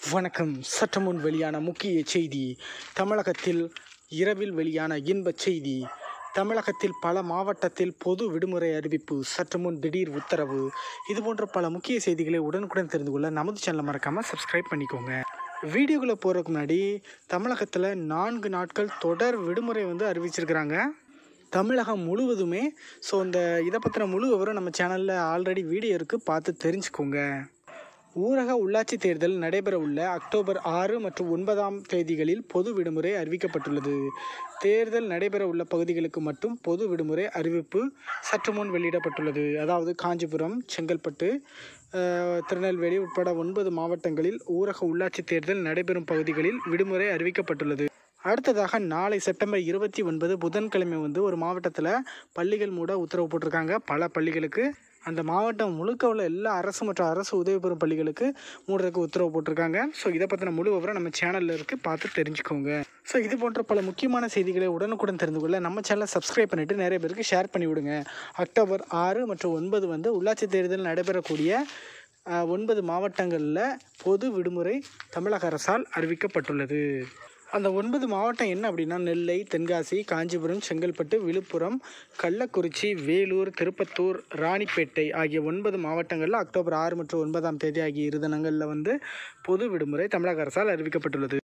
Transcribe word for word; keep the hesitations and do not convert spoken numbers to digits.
வணக்கம். சற்று முன் வெளியான முக்கிய செய்தி. தமிழகத்தில் இரவில் வெளியான இன்பச் செய்தி. தமிழகத்தில் பல மாவட்டத்தில் பொது விடுமுறை அறிவிப்பு. சற்று முன் திடீர் உத்தரவு. இதுபோன்ற பல முக்கிய செய்திகளை உடனுக்குடன் தெரிந்து கொள்ள நமது சேனலை மறக்காமல் சப்ஸ்கிரைப் பண்ணிக்கோங்க. வீடியோக்குள்ளே போகிறதுக்கு முன்னாடி தமிழகத்தில் நான்கு நாட்கள் தொடர் விடுமுறை வந்து அறிவிச்சிருக்கிறாங்க தமிழகம் முழுவதுமே. ஸோ இந்த இதை பற்றின முழு விவரம் நம்ம சேனலில் ஆல்ரெடி வீடியோ இருக்குது, பார்த்து தெரிஞ்சுக்கோங்க. ஊரக உள்ளாட்சி தேர்தல் நடைபெற உள்ள அக்டோபர் ஆறு மற்றும் ஒன்பதாம் தேதிகளில் பொது விடுமுறை அறிவிக்கப்பட்டுள்ளது. தேர்தல் நடைபெற உள்ள பகுதிகளுக்கு மட்டும் பொது விடுமுறை அறிவிப்பு சற்று முன் வெளியிடப்பட்டுள்ளது. அதாவது காஞ்சிபுரம், செங்கல்பட்டு, திருநெல்வேலி உட்பட ஒன்பது மாவட்டங்களில் ஊரக உள்ளாட்சி தேர்தல் நடைபெறும் பகுதிகளில் விடுமுறை அறிவிக்கப்பட்டுள்ளது. அடுத்ததாக நாளை செப்டம்பர் இருபத்தி ஒன்பது புதன்கிழமை வந்து ஒரு மாவட்டத்தில் பள்ளிகள் மூட உத்தரவு போட்டிருக்காங்க. பல பள்ளிகளுக்கு, அந்த மாவட்டம் முழுக்க உள்ள எல்லா அரசு மற்றும் அரசு உதவி பெறும் பள்ளிகளுக்கு மூடுறதுக்கு உத்தரவு போட்டிருக்காங்க. ஸோ இதை பற்றின முழு விவரம் நம்ம சேனலில் இருக்குது, பார்த்து தெரிஞ்சுக்கோங்க. ஸோ இது போன்ற பல முக்கியமான செய்திகளை உடனுக்குடன் தெரிந்து கொள்ள நம்ம சேனலை சப்ஸ்கிரைப் பண்ணிவிட்டு நிறைய பேருக்கு ஷேர் பண்ணி விடுங்க. அக்டோபர் ஆறு மற்றும் ஒன்பது வந்து உள்ளாட்சி தேர்தல் நடைபெறக்கூடிய ஒன்பது மாவட்டங்களில் பொது விடுமுறை தமிழக அரசால் அறிவிக்கப்பட்டுள்ளது. அந்த ஒன்பது மாவட்டம் என்ன அப்படின்னா நெல்லை, தென்காசி, காஞ்சிபுரம், செங்கல்பட்டு, விழுப்புரம், கள்ளக்குறிச்சி, வேலூர், திருப்பத்தூர், ராணிப்பேட்டை ஆகிய ஒன்பது மாவட்டங்களில் அக்டோபர் ஆறு மற்றும் ஒன்பதாம் தேதி ஆகிய இரு தினங்களில் வந்து பொது விடுமுறை தமிழக அரசால் அறிவிக்கப்பட்டுள்ளது.